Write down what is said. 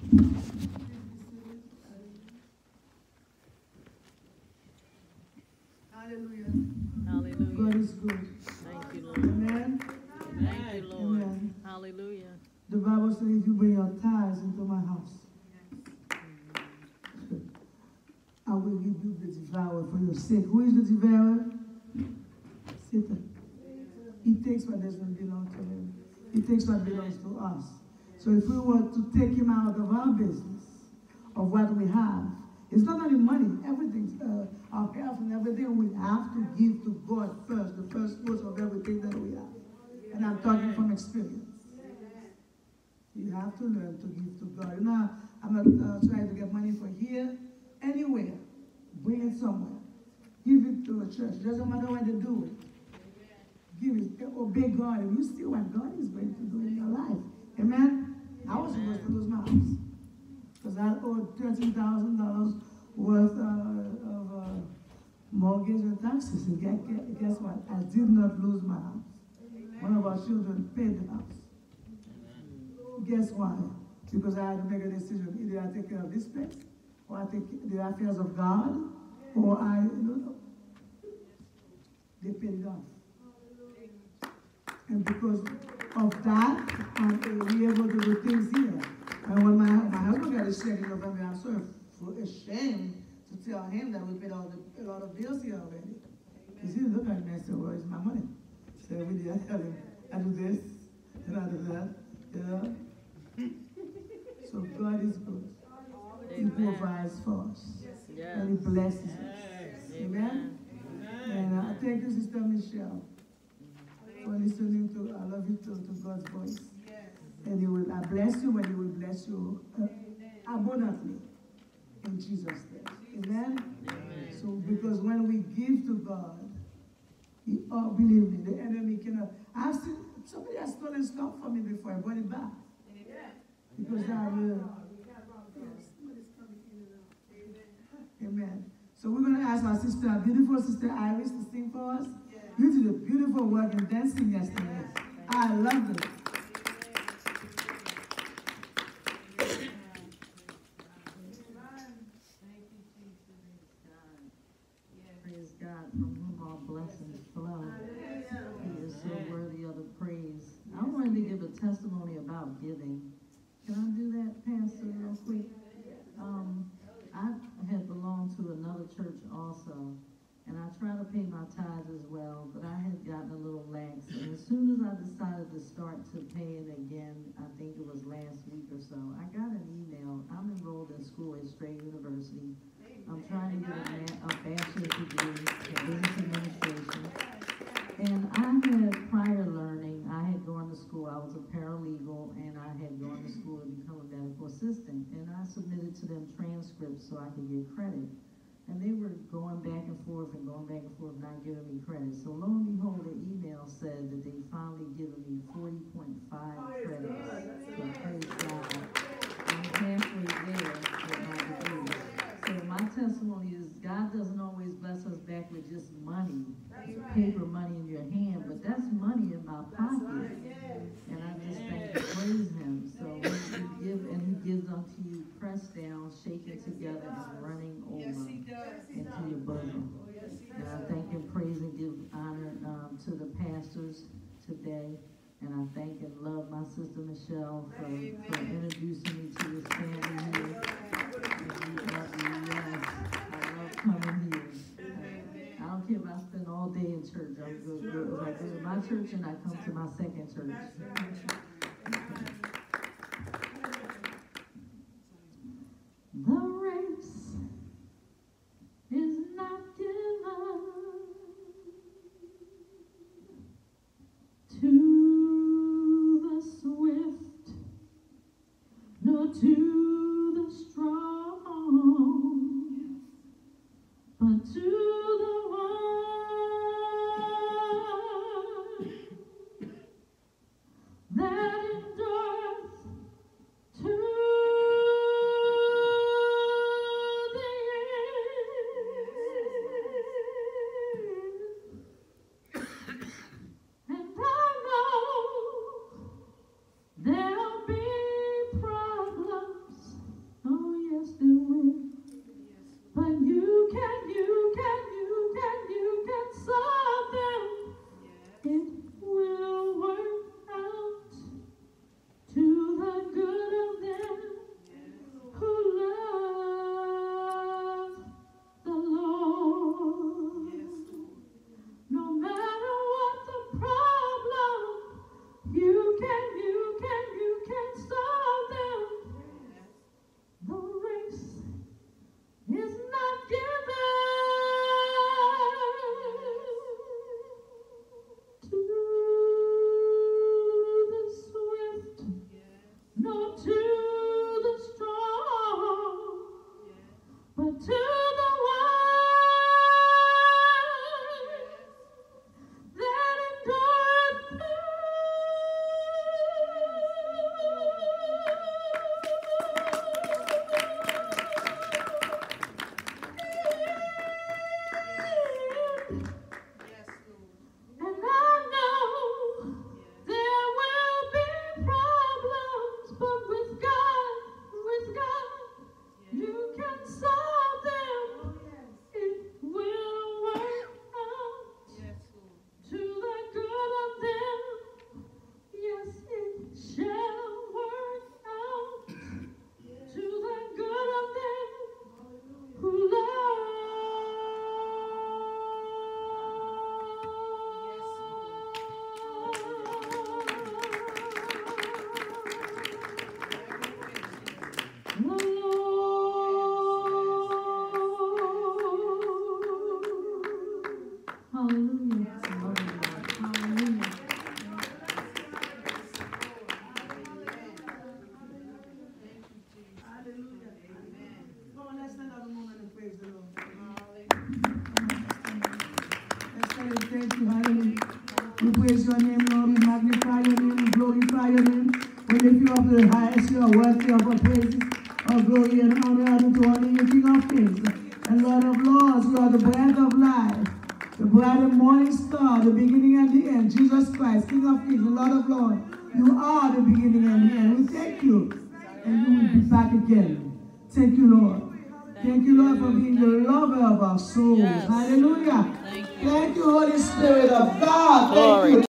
Hallelujah. Hallelujah. God is good. Thank you, Lord. Amen. Thank you, Lord. Amen. Hallelujah. The Bible says if you bring your tithes into my house, I will rebuke the devourer for your sake. Who is the devourer? Satan. He takes what doesn't belong to him. He takes what belongs to us. So if we want to take him out of our business, of what we have, it's not only money, everything, our health and everything, we have to give to God first, the first fruits of everything that we have. And I'm talking from experience. You have to learn to give to God. You know, I'm not trying to get money for here, anywhere. Bring it somewhere. Give it to a church. It doesn't matter when they do it. Give it, obey God, and you see what God is going to do in your life. Amen? I was supposed to lose my house. Because I owed $13,000 worth of mortgage and taxes. And guess what? I did not lose my house. One of our children paid the house. Guess why? Because I had to make a decision. Either I take care of this place, or I take the affairs of God, or I, they paid it off. And because of that, we're able to do things here. And when my husband got a check in November, I'm so ashamed to tell him that we paid a lot of bills here already. Because he looked at me and said, well, it's my money. So we did. I tell him, I do this, and I do that. So God is good. He provides for us. Yes. And He blesses us. Amen? And I thank you, Sister Michelle, for listening to, I love you to God's voice. And He will, I bless you, and He will bless you abundantly in Jesus' name. Amen? So, because when we give to God, believe me, the enemy cannot. I've seen, somebody has stolen stuff from me before, I brought it back. Because amen. So we're going to ask our sister, our beautiful sister Iris, to sing for us. You did a beautiful work in dancing yesterday. I loved it. Praise God, from whom all blessings flow. He is so worthy of the praise. I wanted to give a testimony about giving. Can I do that, Pastor, real quick? I had belonged to another church also, and I try to pay my tithes as well, but I had gotten a little lax. And as soon as I decided to start to pay it again, I think it was last week or so, I got an email. I'm enrolled in school at Stray University. I'm trying to get a bachelor's degree in business administration. And I had prior learning. I had gone to school. I was a paralegal, and I had gone to school to become a medical assistant. And I submitted to them transcripts so I could get credit. And they were going back and forth, not giving me credit. So lo and behold, the email said that they finally given me 40.5 credits. So praise God. I'm halfway there with my degree. So my testimony is God doesn't always bless us back with just money, paper money in your hand, but that's money in my pocket. And I just thank and praise Him. So when you give, and He gives unto you, pressed down, shaken together, and running over into your bosom. And I thank and praise and give honor to the pastors today. And I thank and love my sister Michelle for introducing me to this family here. I love coming here. I don't care if I spend all day in church. I go to my church and I come to my second church. The race is not given to the swift, nor to the strong, but to the one that thank you, hallelujah. We praise your name, Lord. We magnify your name. We glorify your name. We lift you up to the highest. You are worthy of our praises, our glory and honor unto our name, King of kings and Lord of lords. You are the breath of life, the bright and morning star, the beginning and the end. Jesus Christ, King of kings and Lord of lords. You are the beginning and the end. We thank you. And you will be back again. Thank you, Lord. Thank you, Lord, for being the lover of our souls. Yes. Hallelujah. Thank you. Thank you, Holy Spirit of God. Thank Glory. you.